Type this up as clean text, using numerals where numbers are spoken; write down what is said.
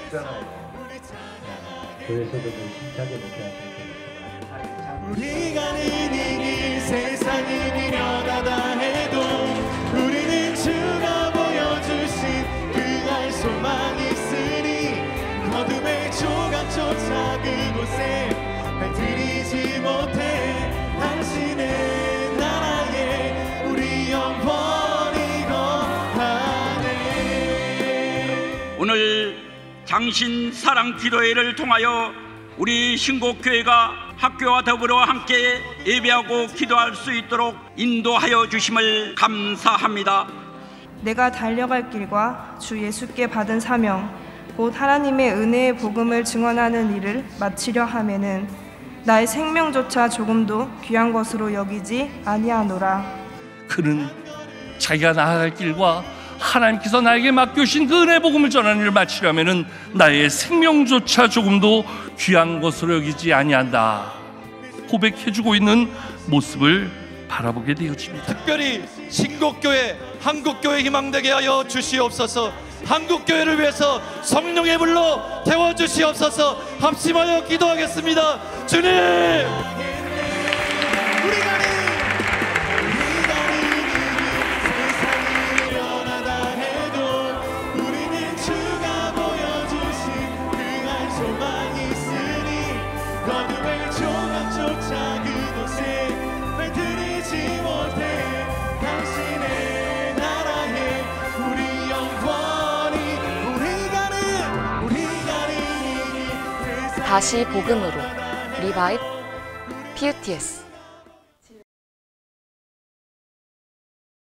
없잖아요. 교회에서도 늘 힘차게 목회하시는 분이지만 우리가 느리니 세상이 미련하다 해도 우리는 주가 보여주신 그날 소망이 있으니 어둠의 조각조차 그곳에 발들이지 못해 당신의 나라에 우리 영원히 거하네. 오늘 장신 사랑 기도회를 통하여 우리 신곡교회가 학교와 더불어 함께 예배하고 기도할 수 있도록 인도하여 주심을 감사합니다. 내가 달려갈 길과 주 예수께 받은 사명, 곧 하나님의 은혜의 복음을 증언하는 일을 마치려 하면은 나의 생명조차 조금도 귀한 것으로 여기지 아니하노라. 그는 자기가 나아갈 길과 하나님께서 나에게 맡겨주신 그 은혜 복음을 전하는 일을 마치려면은 나의 생명조차 조금도 귀한 것으로 여기지 아니한다 고백해주고 있는 모습을 바라보게 되어집니다. 특별히 신곡교회, 한국교회 희망되게 하여 주시옵소서. 한국교회를 위해서 성령의 불로 태워주시옵소서. 합심하여 기도하겠습니다. 주님, 어둠의 조각조차 그곳에 발들이지 못해 당신의 나라에 우리 영원히 우리 가는 다시 복음으로 리바이브 PUTS